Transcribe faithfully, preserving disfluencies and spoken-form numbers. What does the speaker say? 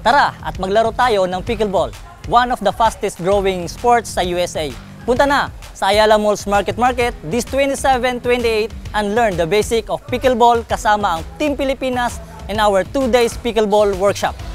Tara at maglaro tayo ng pickleball, one of the fastest growing sports sa U S A. Punta na sa Ayala Malls Market Market this twenty-seven twenty-eight and learn the basic of pickleball kasama ang Team Pilipinas in our two days pickleball workshop.